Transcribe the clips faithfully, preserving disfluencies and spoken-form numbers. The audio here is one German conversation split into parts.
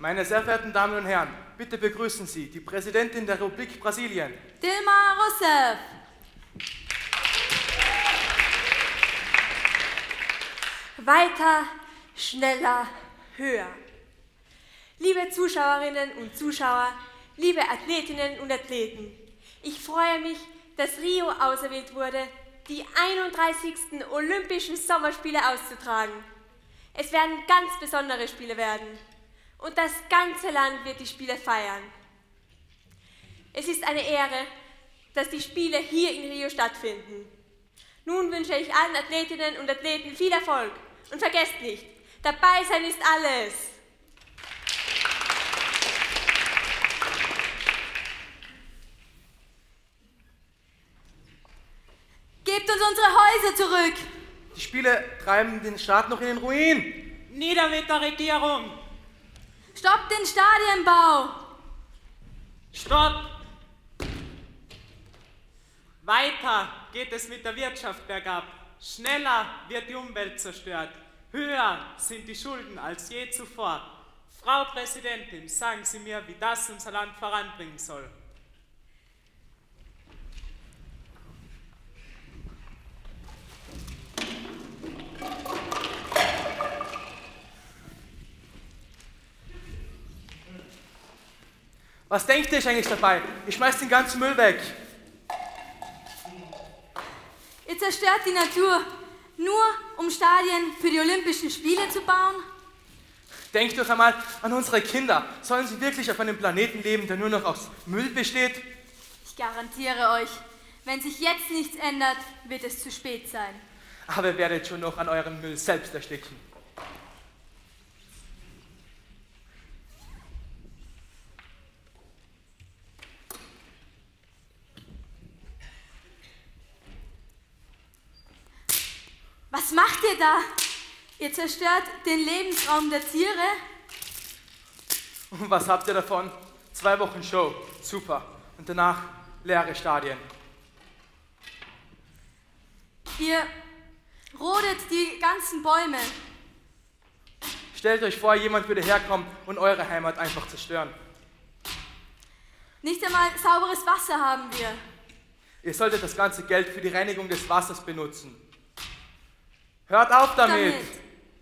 Meine sehr verehrten Damen und Herren, bitte begrüßen Sie die Präsidentin der Republik Brasilien, Dilma Rousseff. Weiter, schneller, höher. Liebe Zuschauerinnen und Zuschauer, liebe Athletinnen und Athleten, ich freue mich, dass Rio auserwählt wurde, die einunddreißigsten Olympischen Sommerspiele auszutragen. Es werden ganz besondere Spiele werden und das ganze Land wird die Spiele feiern. Es ist eine Ehre, dass die Spiele hier in Rio stattfinden. Nun wünsche ich allen Athletinnen und Athleten viel Erfolg und vergesst nicht, dabei sein ist alles. Gebt uns unsere Häuser zurück! Die Spiele treiben den Staat noch in den Ruin. Nieder mit der Regierung! Stoppt den Stadienbau! Stopp! Weiter geht es mit der Wirtschaft bergab. Schneller wird die Umwelt zerstört. Höher sind die Schulden als je zuvor. Frau Präsidentin, sagen Sie mir, wie das unser Land voranbringen soll. Was denkt ihr euch eigentlich dabei? Ihr schmeißt den ganzen Müll weg. Ihr zerstört die Natur, nur um Stadien für die Olympischen Spiele zu bauen? Denkt doch einmal an unsere Kinder. Sollen sie wirklich auf einem Planeten leben, der nur noch aus Müll besteht? Ich garantiere euch, wenn sich jetzt nichts ändert, wird es zu spät sein. Aber ihr werdet schon noch an eurem Müll selbst ersticken. Was macht ihr da? Ihr zerstört den Lebensraum der Tiere? Und was habt ihr davon? Zwei Wochen Show, super. Und danach leere Stadien. Ihr rodet die ganzen Bäume. Stellt euch vor, jemand würde herkommen und eure Heimat einfach zerstören. Nicht einmal sauberes Wasser haben wir. Ihr solltet das ganze Geld für die Reinigung des Wassers benutzen. Hört auf damit! damit.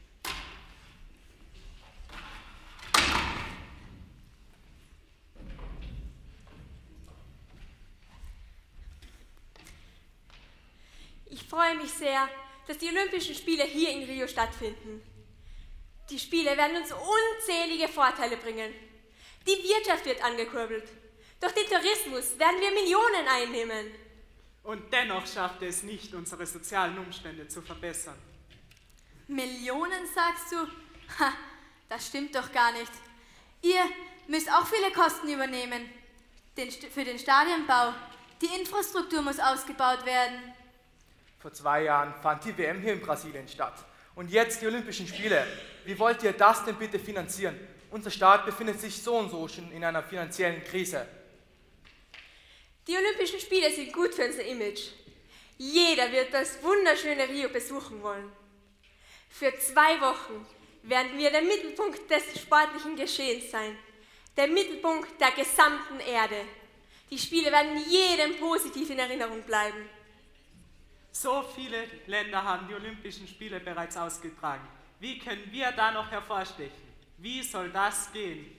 Ich freue mich sehr, dass die Olympischen Spiele hier in Rio stattfinden. Die Spiele werden uns unzählige Vorteile bringen. Die Wirtschaft wird angekurbelt. Durch den Tourismus werden wir Millionen einnehmen. Und dennoch schafft es nicht, unsere sozialen Umstände zu verbessern. Millionen, sagst du? Ha, das stimmt doch gar nicht. Ihr müsst auch viele Kosten übernehmen. Den, für den Stadionbau. Die Infrastruktur muss ausgebaut werden. Vor zwei Jahren fand die W M hier in Brasilien statt. Und jetzt die Olympischen Spiele. Wie wollt ihr das denn bitte finanzieren? Unser Staat befindet sich so und so schon in einer finanziellen Krise. Die Olympischen Spiele sind gut für unser Image. Jeder wird das wunderschöne Rio besuchen wollen. Für zwei Wochen werden wir der Mittelpunkt des sportlichen Geschehens sein. Der Mittelpunkt der gesamten Erde. Die Spiele werden jedem positiv in Erinnerung bleiben. So viele Länder haben die Olympischen Spiele bereits ausgetragen. Wie können wir da noch hervorstechen? Wie soll das gehen?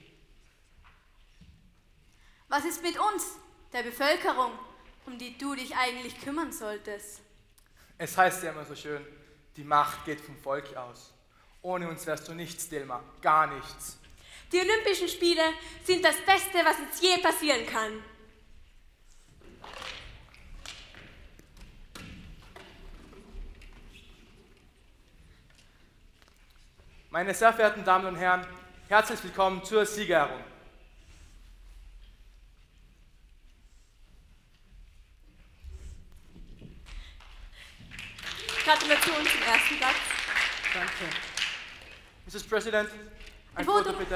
Was ist mit uns, der Bevölkerung, um die du dich eigentlich kümmern solltest? Es heißt ja immer so schön, die Macht geht vom Volk aus. Ohne uns wärst du nichts, Dilma, gar nichts. Die Olympischen Spiele sind das Beste, was uns je passieren kann. Meine sehr verehrten Damen und Herren, herzlich willkommen zur Siegerehrung. Gratulation zum ersten Platz. Danke. Missus President, ein, ein Foto. Foto bitte.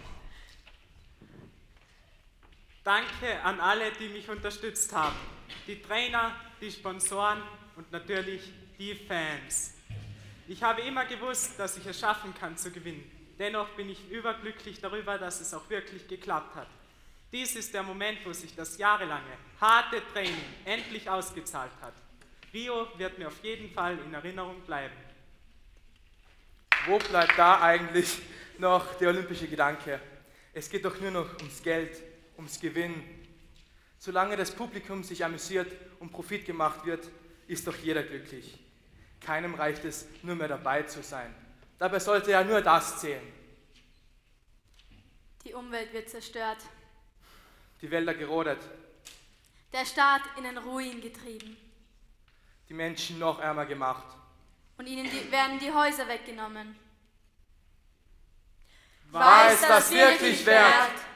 Danke an alle, die mich unterstützt haben. Die Trainer, die Sponsoren und natürlich die Fans. Ich habe immer gewusst, dass ich es schaffen kann zu gewinnen. Dennoch bin ich überglücklich darüber, dass es auch wirklich geklappt hat. Dies ist der Moment, wo sich das jahrelange, harte Training endlich ausgezahlt hat. Rio wird mir auf jeden Fall in Erinnerung bleiben. Wo bleibt da eigentlich noch der olympische Gedanke? Es geht doch nur noch ums Geld, ums Gewinn. Solange das Publikum sich amüsiert und Profit gemacht wird, ist doch jeder glücklich. Keinem reicht es, nur mehr dabei zu sein. Dabei sollte ja nur das zählen. Die Umwelt wird zerstört, Die Wälder gerodet, der Staat in den Ruin getrieben die Menschen noch ärmer gemacht. und ihnen die, werden die Häuser weggenommen. War es das wirklich wert?